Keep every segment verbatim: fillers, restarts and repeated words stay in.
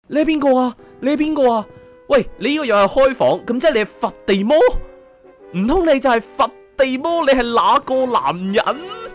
你係邊個啊？你係邊個啊？喂，你呢個又係開房，咁即係你係佛地魔？唔通你就係佛地魔？你係哪個男人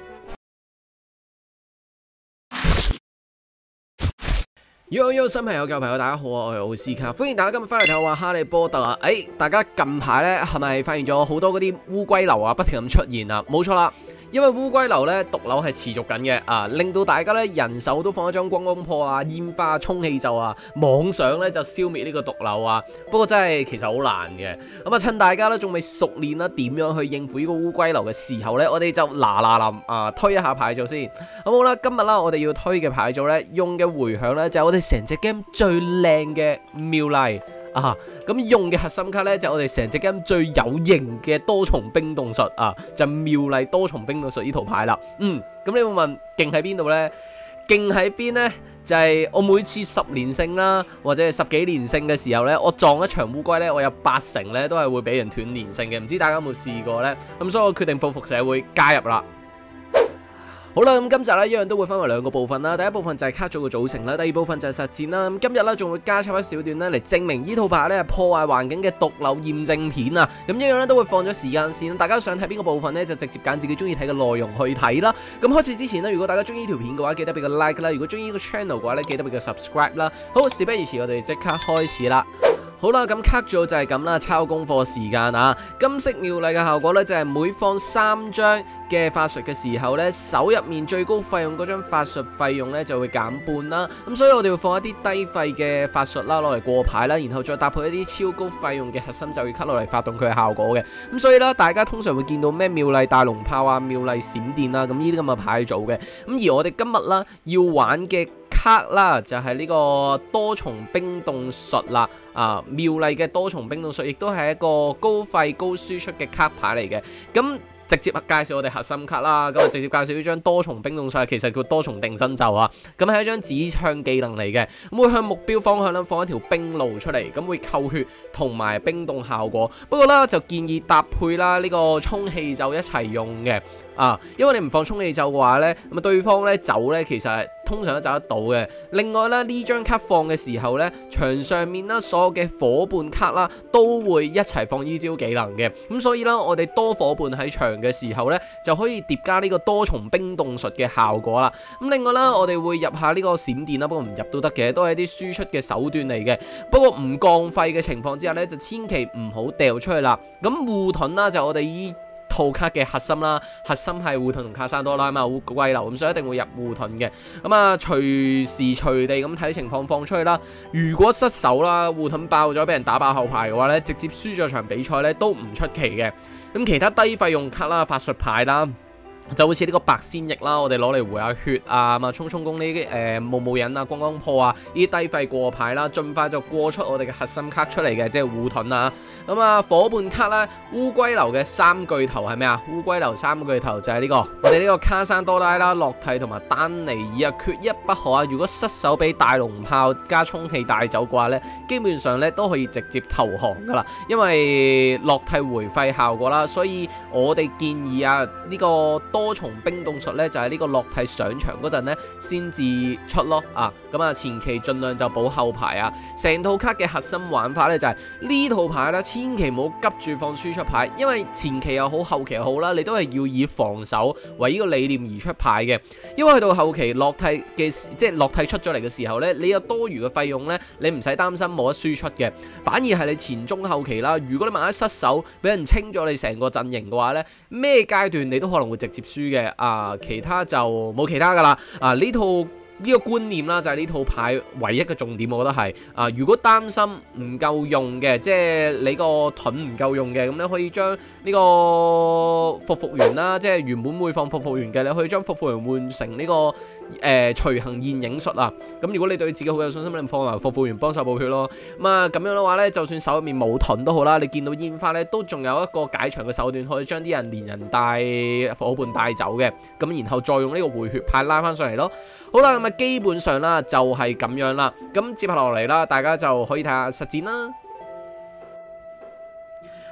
？Yo yo 新朋友舊朋友大家好啊，我係奧斯卡，歡迎大家今日翻嚟睇我話哈利波特啊！誒、哎，大家近排咧係咪發現咗好多嗰啲烏龜流啊，不停咁出現啊？冇錯啦。因為烏龜流咧毒瘤係持續緊嘅啊，令到大家咧人手都放一張光光破啊、煙花、充氣咒啊，妄想咧就消滅呢個毒瘤啊。不過真係其實好難嘅。咁啊，趁大家咧仲未熟練啦，點樣去應付呢個烏龜流嘅時候咧，我哋就嗱嗱臨啊推一下牌組先。咁好啦，今日啦我哋要推嘅牌組咧，用嘅回響咧就係我哋成隻 game 最靚嘅妙麗。啊，咁用嘅核心卡咧就係、我哋成隻 game 最有型嘅多重冰凍術啊，就係、妙麗多重冰凍術呢套牌啦。嗯，咁你會問勁喺邊度呢？勁喺邊呢？就係、是、我每次十連勝啦，或者係十幾連勝嘅時候呢，我撞一場烏龜呢，我有八成呢都係會俾人斷連勝嘅。唔知大家有冇試過呢？咁所以我決定報復社會加入啦。好啦，咁今集咧一樣都會分為兩個部分啦。第一部分就係卡組嘅組成啦，第二部分就係實戰啦。咁今日咧仲會加插一小段咧嚟證明呢套牌咧係破壞環境嘅毒瘤驗證片啊。咁一樣咧都會放咗時間線，大家想睇邊個部分咧就直接揀自己中意睇嘅內容去睇啦。咁開始之前呢，如果大家中意呢條片嘅話，記得俾個 like 啦。如果中意呢個 channel 嘅話咧，記得俾個 subscribe 啦。好，事不宜遲，我哋即刻開始啦。好啦，咁卡組就係咁啦，抄功課時間啊！金色妙麗嘅效果咧就係每放三張嘅法術嘅時候咧，手入面最高費用嗰張法術費用咧就會減半啦。咁所以我哋會放一啲低費嘅法術啦，攞嚟過牌啦，然後再搭配一啲超高費用嘅核心咒語卡落嚟發動佢嘅效果嘅。咁所以咧，大家通常會見到咩妙麗大龍炮啊、妙麗閃電啊，咁呢啲咁嘅牌組嘅。咁而我哋今日啦要玩嘅卡啦就係呢個多重冰凍術啦，啊妙麗嘅多重冰凍術亦都係一個高費高輸出嘅卡牌嚟嘅。咁直接介紹我哋核心卡啦，咁啊直接介紹呢張多重冰凍術，其實叫多重定身咒啊。咁係一張指向技能嚟嘅，咁會向目標方向咧放一條冰路出嚟，咁會扣血同埋冰凍效果。不過咧就建議搭配啦呢個充氣咒一齊用嘅。啊，因為你唔放充氣咒嘅話咧，咁啊對方咧走咧其實通常都走得到嘅。另外咧呢張卡放嘅時候咧，場上面啦所有嘅夥伴卡啦都會一齊放依招技能嘅。咁所以啦，我哋多夥伴喺場嘅時候咧，就可以疊加呢個多重冰凍術嘅效果啦。咁另外啦，我哋會入下呢個閃電啦，不過唔入都得嘅，都係一啲輸出嘅手段嚟嘅。不過唔降費嘅情況之下咧，就千祈唔好掉出去啦。咁護盾啦，就我哋依套卡嘅核心啦，核心係護盾同卡山多拉嘛，烏龜流咁，所以一定會入護盾嘅。咁啊，隨時隨地咁睇情況放出去啦。如果失手啦，護盾爆咗，俾人打爆後排嘅話咧，直接輸咗場比賽咧都唔出奇嘅。咁其他低費用卡啦、法術牌啦，就好似呢個白仙翼啦，我哋攞嚟回下血啊，嘛衝衝攻呢啲誒冒冒引啊、光光破啊，呢啲低費過牌啦，盡快就過出我哋嘅核心卡出嚟嘅，即係護盾啊。咁啊，夥伴卡啦，烏龜流嘅三巨頭係咩啊？烏龜流三巨頭就係呢個，我哋呢個卡山多拉啦、洛蒂同埋丹尼爾啊，缺一不可啊！如果失手俾大龍炮加充氣帶走嘅話咧，基本上咧都可以直接投降噶啦，因為洛蒂回費效果啦，所以我哋建議啊呢個多重冰凍術咧就係呢個洛蒂上場嗰陣咧先至出咯啊，咁啊前期盡量就補後排啊。成套卡嘅核心玩法咧就係呢套牌咧，千祈唔好急住放輸出牌，因為前期又好後期又好啦，你都係要以防守為呢個理念而出牌嘅。因為去到後期洛蒂嘅即係洛蒂出咗嚟嘅時候咧，你有多餘嘅費用咧，你唔使擔心冇得輸出嘅，反而係你前中後期啦。如果你萬一失手俾人清咗你成個陣營嘅話咧，咩階段你都可能會直接輸嘅啊，其他就冇其他噶啦啊，呢套呢個觀念啦，就係呢套牌唯一嘅重點，我覺得係啊，如果擔心唔夠用嘅，即係你個盾唔夠用嘅，咁你可以將呢個復復員啦，即係原本會放復復員嘅，你可以將復復員換成呢個誒隨行現影術啊。咁如果你對自己好有信心，你放埋復復員幫手補血咯。咁啊咁樣嘅話咧，就算手入面冇盾都好啦，你見到煙花咧，都仲有一個解場嘅手段，可以將啲人連人帶夥伴帶走嘅。咁然後再用呢個回血牌拉翻上嚟咯。好啦，咁啊基本上啦就係咁樣啦。咁接下落嚟啦，大家就可以睇下實戰啦。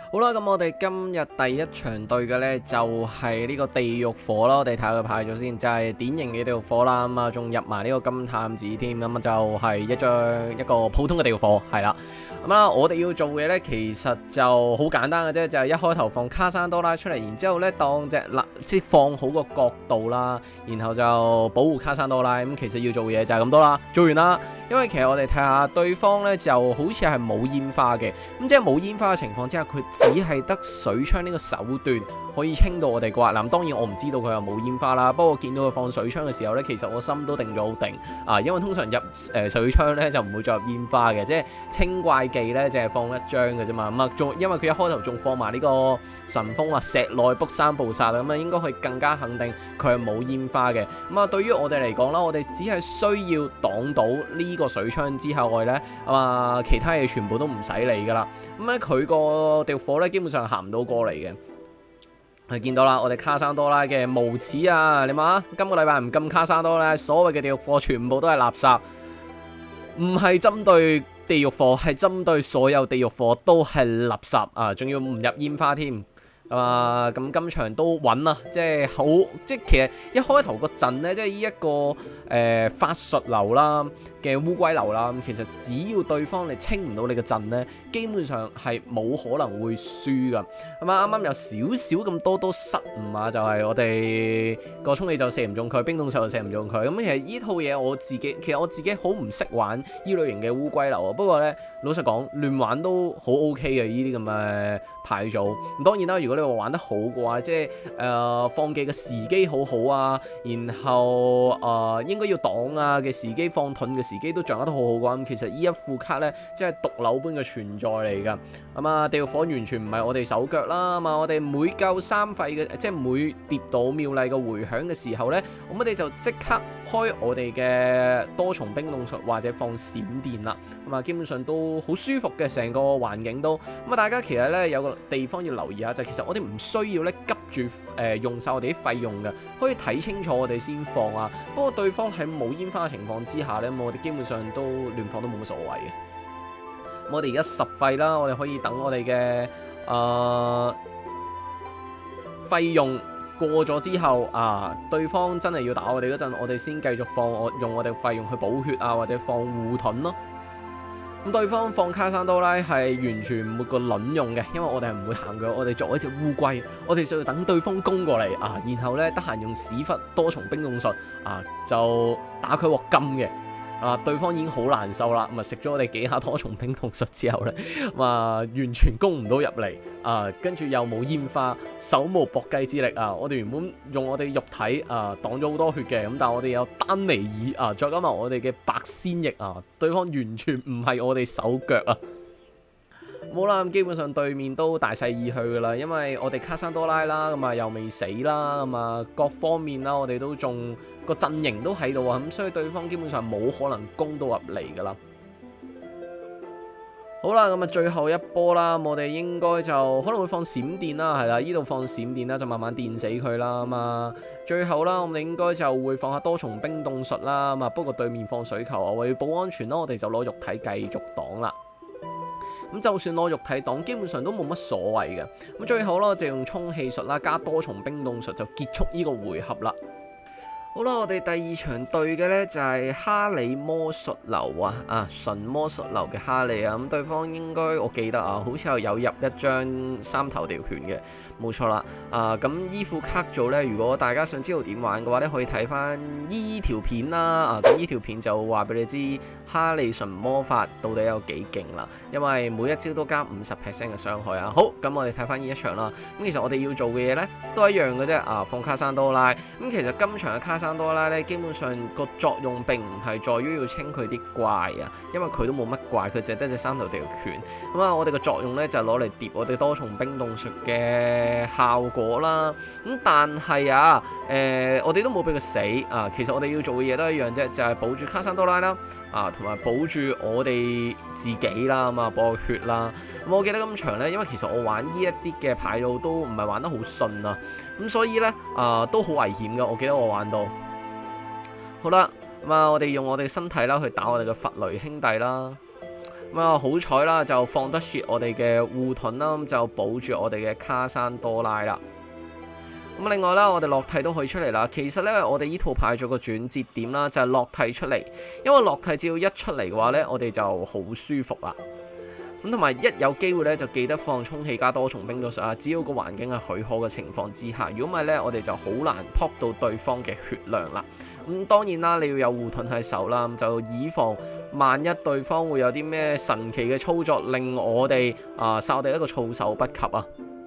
好啦，咁我哋今日第一場對嘅呢，就係、是、呢個地獄火啦，我哋睇下佢派咗先，就係、是、典型嘅地獄火啦，咁啊仲入埋呢個金探子添，咁啊就係一張一個普通嘅地獄火，係啦，咁啊我哋要做嘅呢，其實就好簡單嘅啫，就係、是、一開頭放卡珊多拉出嚟，然之後呢當隻嗱即放好個角度啦，然後就保護卡珊多拉，咁其實要做嘢就係咁多啦，做完啦。因為其實我哋睇下對方咧就好似係冇煙花嘅，咁即係冇煙花嘅情況之下，佢只係得水槍呢個手段可以清到我哋啩。嗱，當然我唔知道佢有冇煙花啦，不過見到佢放水槍嘅時候咧，其實我心都定咗好定啊，因為通常入誒、呃、水槍咧就唔會再入煙花嘅，即係清怪技咧就係放一張嘅啫嘛。咁啊，仲因為佢一開頭仲放埋呢個神風話石內卜三步殺啦，咁啊應該可以更加肯定佢係冇煙花嘅。咁啊，對於我哋嚟講啦，我哋只係需要擋到呢個水槍之後外咧，啊其他嘢全部都唔使理噶啦。咁咧佢個地獄火咧基本上行唔到過嚟嘅。係見到啦，我哋卡珊多拉嘅無恥啊！你話今個禮拜唔禁卡珊多拉，所謂嘅地獄火全部都係垃圾，唔係針對地獄火，係針對所有地獄火都係垃圾啊！仲要唔入煙花添。啊，咁今場都穩啦，即係好，即係其實一開頭個陣呢，即係呢一個誒、呃、法術流啦嘅烏龜流啦，其實只要對方你清唔到你個陣呢，基本上係冇可能會輸噶。咁啊，啱啱有少少咁多多失誤啊，就係、是、我哋個衝氣就射唔中佢，冰凍術就射唔中佢。咁其實呢套嘢我自己，其實我自己好唔識玩呢類型嘅烏龜流啊。不過呢，老實講，亂玩都好 OK 嘅呢啲咁嘅牌組。咁當然啦，如果你話玩得好嘅話，即係誒、呃、放技嘅時機好好啊，然後誒、呃、應該要擋啊嘅時機，放盾嘅時機都掌握得好好嘅話，咁其實呢一副卡咧，即係毒瘤般嘅存在嚟㗎。咁啊，地獄火完全唔係我哋手腳啦，咁啊，我哋每夠三費嘅，即係每跌到妙麗嘅回響嘅時候咧，咁我哋就即刻開我哋嘅多重冰凍術或者放閃電啦。咁啊，基本上都好舒服嘅，成個環境都。咁啊，大家其實咧有個地方要留意下，就係、其實我哋唔需要咧急住誒、呃、用晒我哋啲費用嘅，可以睇清楚我哋先放啊。不過對方喺冇煙花嘅情況之下咧，我哋基本上都亂放都冇乜所謂嘅。我哋而家十費啦，我哋可以等我哋嘅誒費用過咗之後啊，對方真係要打我哋嗰陣，我哋先繼續放我用我哋費用去補血啊，或者放護盾咯。咁對方放卡珊多拉係完全冇個卵用嘅，因為我哋係唔會行嘅，我哋作為一隻烏龜，我哋就要等對方攻過嚟啊，然後咧得閒用屎忽多重冰凍術啊，就打佢鑊金嘅。啊！對方已經好難受啦，咁啊食咗我哋幾下多重冰凍術之後咧，咁啊完全攻唔到入嚟啊！跟住又冇煙花，手無搏雞之力啊！我哋原本用我哋肉體啊擋咗好多血嘅，咁但係我哋有丹尼爾啊，再加埋我哋嘅白仙翼啊，對方完全唔係我哋手腳啊！冇啦，基本上對面都大勢已去噶啦，因為我哋卡珊多拉啦，咁啊又未死啦，咁啊各方面啦，我哋都仲個陣營都喺度啊，咁所以對方基本上冇可能攻到入嚟噶啦。好啦，咁啊最後一波啦，我哋應該就可能會放閃電啦，係啦，呢度放閃電啦，就慢慢電死佢啦，咁啊最後啦，我哋應該就會放下多重冰凍術啦，咁啊不過對面放水球啊，為保安全啦，我哋就攞肉體繼續擋啦。咁就算攞肉體擋，基本上都冇乜所謂嘅。咁最後啦，就用充氣術啦，加多重冰凍術就結束呢個回合啦。好啦，我哋第二場對嘅呢就係哈利魔術流啊，啊神魔術流嘅哈利啊，咁對方應該我記得啊，好似有有入一張三頭條拳嘅，冇錯啦。啊咁依副卡組呢，如果大家想知道點玩嘅話咧，可以睇翻依條片啦。啊咁依條片就話俾你知哈利神魔法到底有幾勁啦，因為每一招都加五十 percent 嘅傷害啊。好，咁我哋睇翻呢一場啦。咁其實我哋要做嘅嘢呢，都一樣嘅啫。啊放卡珊多拉，咁其實今場嘅卡珊多拉咧，基本上個作用並唔係在於要清佢啲怪啊，因為佢都冇乜怪，佢淨係得隻三頭地獄拳。咁啊，我哋嘅作用咧就係攞嚟疊我哋多重冰凍術嘅效果啦。咁但係啊，誒、呃、我哋都冇俾佢死啊。其實我哋要做嘅嘢都一樣啫，就係、是、保住卡珊多拉啦，啊同埋保住我哋自己啦，咁啊保個血啦。咁我記得今場咧，因為其實我玩呢一啲嘅牌路都唔係玩得好順啊，咁所以咧啊都好危險噶。我記得我玩到。好啦，咁啊，我哋用我哋身體啦去打我哋嘅弗雷兄弟啦。 咁啊好彩啦，就放得切我哋嘅護盾啦，咁就保住我哋嘅卡山多拉啦。咁另外啦，我哋落替都可以出嚟啦。其實咧，我哋呢套牌做個轉折點啦，就係落替出嚟，因為落替只要一出嚟嘅話咧，我哋就好舒服啦。咁同埋一有機會咧，就記得放充氣加多重冰毒術啊！只要個環境係許可嘅情況之下，如果唔係咧，我哋就好難撲到對方嘅血量啦。咁當然啦，你要有護盾喺手啦，咁就以防萬一對方會有啲咩神奇嘅操作，令我哋啊殺我哋一個措手不及啊！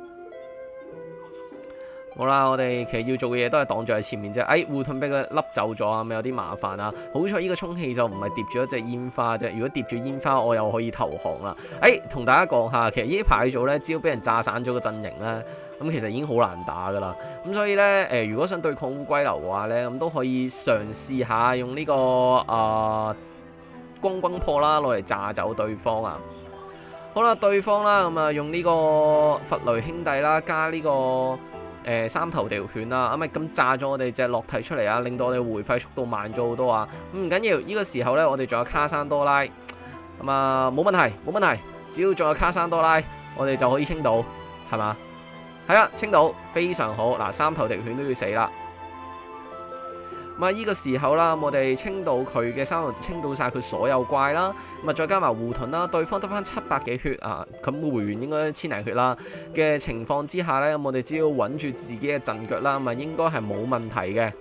好啦，我哋其實要做嘅嘢都係擋住喺前面啫。哎，護盾俾佢笠走咗啊，咪有啲麻煩啊。好彩呢個充氣就唔係疊住一隻煙花啫。如果疊住煙花，我又可以投降啦。哎，同大家講下，其實呢啲牌組咧，只要俾人炸散咗個陣營咧，咁其實已經好難打噶啦。咁所以咧，誒、呃，如果想對抗烏龜流嘅話咧，咁都可以嘗試下用呢、這個啊光轟破啦，攞嚟炸走對方啊。好啦，對方啦，咁啊用呢個佛雷兄弟啦，加呢、這個。誒、呃、三頭地犬啦，咁咪咁炸咗我哋隻落替出嚟啊，令到我哋回饋速度慢咗好多啊！咁唔緊要，呢、這個時候咧，我哋仲有卡山多拉，咁啊冇問題，冇問題，只要仲有卡山多拉，我哋就可以清到，係嘛？係啊，清到非常好。嗱，三頭地犬都要死啦。咁啊，呢個時候啦，我哋清到佢嘅三頭，清到晒佢所有怪啦。咁啊，再加埋護盾啦，對方得翻七百幾血啊，咁回完應該千零血啦嘅情況之下呢，我哋只要穩住自己嘅陣腳啦，咁啊應該係冇問題嘅。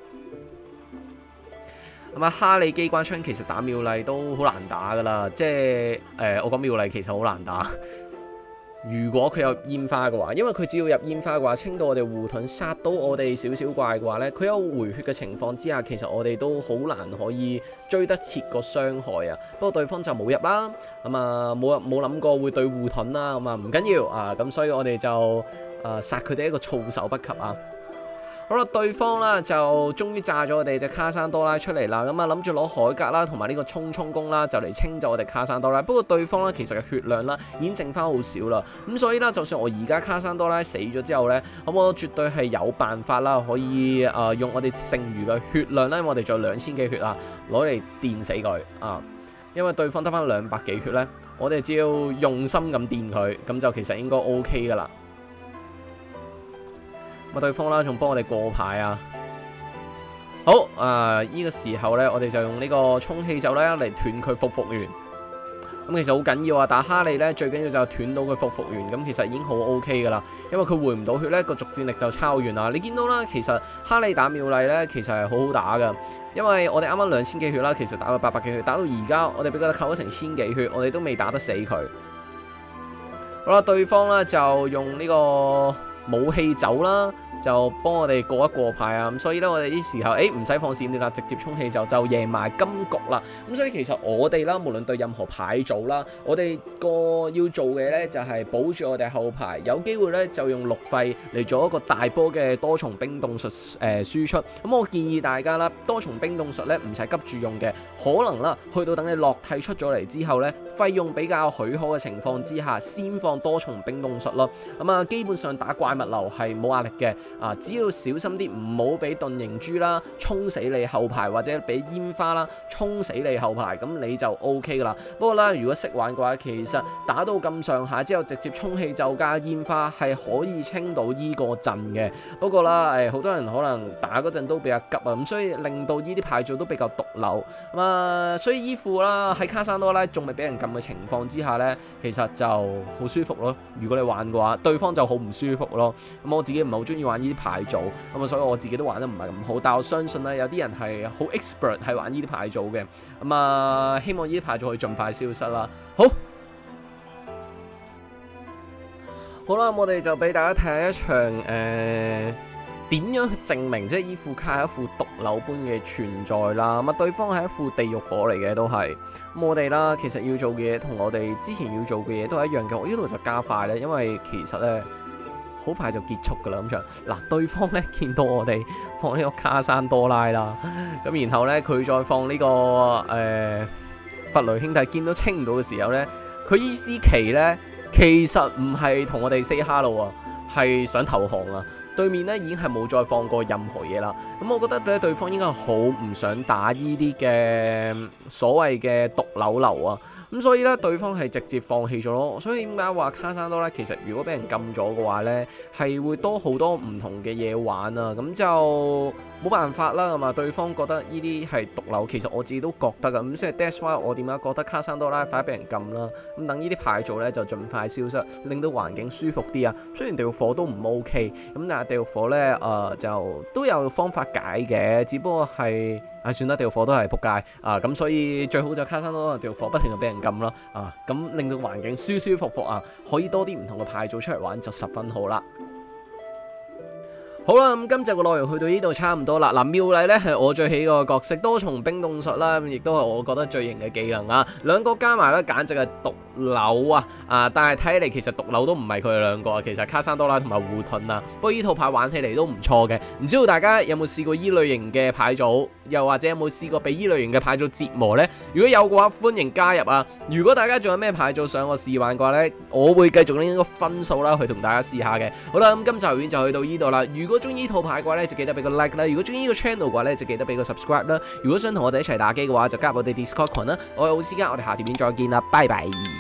咁啊，哈利機關槍其實打妙麗都好難打噶啦，即係誒、呃，我講妙麗其實好難打。如果佢有煙花嘅話，因為佢只要入煙花嘅話，清到我哋護盾，殺到我哋少少怪嘅話呢，佢有回血嘅情況之下，其實我哋都好難可以追得切個傷害啊。不過對方就冇入啦，咁啊冇冇諗過會對護盾啦，咁啊唔緊要啊，咁所以我哋就啊殺佢哋一個措手不及啊。好啦，對方啦就終於炸咗我哋隻卡山多拉出嚟啦，咁啊諗住攞海格啦同埋呢個衝衝攻啦，就嚟清走我哋卡山多拉。不過對方咧其實嘅血量啦已經剩翻好少啦，咁所以啦，就算我而家卡山多拉死咗之後咧，咁我絕對係有辦法啦，可以啊、呃、用我哋剩餘嘅血量咧，我哋仲有兩千幾血啊，攞嚟電死佢啊！因為對方得翻兩百幾血咧，我哋只要用心咁電佢，咁就其實應該 O K 噶啦。咁對方啦，仲幫我哋過牌啊！好啊，呢、這個時候咧，我哋就用呢個充氣咒咧嚟斷佢復復源。咁其實好緊要啊！打哈利咧，最緊要就斷到佢復復源。咁其實已經好 O K 噶啦，因為佢回唔到血咧，個續戰力就超完啦。你見到啦，其實哈利打妙麗咧，其實係好好打噶。因為我哋啱啱兩千幾血啦，其實打到八百幾血，打到而家我哋俾佢扣咗成千幾血，我哋都未打得死佢。好啦，對方咧就用呢、這個。武器走啦，就幫我哋過一過牌啊！咁所以咧，我哋呢時候誒唔使放閃電啦，直接充氣就就贏埋金局啦！咁所以其實我哋啦，無論對任何牌組啦，我哋個要做嘅咧就係保住我哋後排，有機會咧就用陸廢嚟做一個大波嘅多重冰凍術誒輸出。咁我建議大家啦，多重冰凍術咧唔使急住用嘅，可能啦去到等你落替出咗嚟之後咧，費用比較許可嘅情況之下，先放多重冰凍術咯。咁啊，基本上打怪物流係冇壓力嘅，啊，只要小心啲，唔好俾盾形珠啦衝死你後排，或者俾煙花啦衝死你後排，咁你就 O K 噶啦。不過啦，如果識玩嘅話，其實打到咁上下之後，直接充氣咒加煙花係可以清到依個陣嘅。不過啦，誒，好多人可能打嗰陣都比較急啊，咁所以令到呢啲牌組都比較毒瘤。咁啊，所以依副啦喺卡山多拉仲未俾人撳嘅情況之下呢，其實就好舒服咯。如果你玩嘅話，對方就好唔舒服咯。咁我自己唔係好中意玩呢啲牌組，咁啊，所以我自己都玩得唔係咁好。但我相信咧，有啲人係好 expert 係玩呢啲牌組嘅。咁啊，希望呢啲牌組可以盡快消失啦。好，好啦，我哋就俾大家睇下一場誒點樣去證明即係依副卡係一副毒瘤般嘅存在啦。咁啊，對方係一副地獄火嚟嘅都係。咁我哋啦，其實要做嘅嘢同我哋之前要做嘅嘢都係一樣嘅。我呢度就加快咧，因為其實咧。好快就結束噶啦咁場，嗱，對方咧見到我哋放呢個卡山多拉啦，咁然後咧佢再放呢、這個誒、呃、佛雷兄弟，見到清唔到嘅時候咧，佢依支旗咧其實唔係同我哋 say hello 啊，係想投降啊！對面咧已經係冇再放過任何嘢啦，咁我覺得咧對方應該好唔想打呢啲嘅所謂嘅毒瘤流啊。 咁所以咧對方係直接放棄咗咯。所以點解話卡山多咧？其實如果俾人禁咗嘅話咧，係會多好多唔同嘅嘢玩啊，咁就冇辦法啦，係嘛？對方覺得呢啲係毒瘤，其實我自己都覺得噶，咁即係 that's why 我點解覺得卡山多拉快俾人禁啦？咁等呢啲牌組咧就盡快消失，令到環境舒服啲啊。雖然地獄火都唔 OK，咁但係地獄火咧誒、呃、就都有方法解嘅，只不過係啊算啦，地獄火都係仆街啊，咁所以最好就卡山多地獄火不停咁俾人禁啦啊，咁令到環境舒舒服服啊，可以多啲唔同嘅牌組出嚟玩就十分好啦。好啦，咁今集嘅內容去到呢度差唔多啦。嗱，妙麗咧係我最喜愛個角色，多重冰凍術啦，亦都係我覺得最型嘅技能啊。兩個加埋咧，簡直係毒瘤啊！啊，但係睇嚟其實毒瘤都唔係佢哋兩個啊，其實卡山多拉同埋護盾啊。不過呢套牌玩起嚟都唔錯嘅，唔知道大家有冇試過依類型嘅牌組，又或者有冇試過俾依類型嘅牌組折磨呢？如果有嘅話，歡迎加入啊！如果大家仲有咩牌組想我試玩嘅話呢，我會繼續拎個分數啦，去同大家試下嘅。好啦，咁今集影片就去到呢度啦。如果中意呢套牌嘅話咧，就記得俾個 like 啦。如果中意呢個 channel 嘅話咧，就記得俾個 subscribe 啦。如果想同我哋一齊打機嘅話，就加入我哋 Discord 群啦。我係奧斯卡，我哋下條片再見啦，拜拜。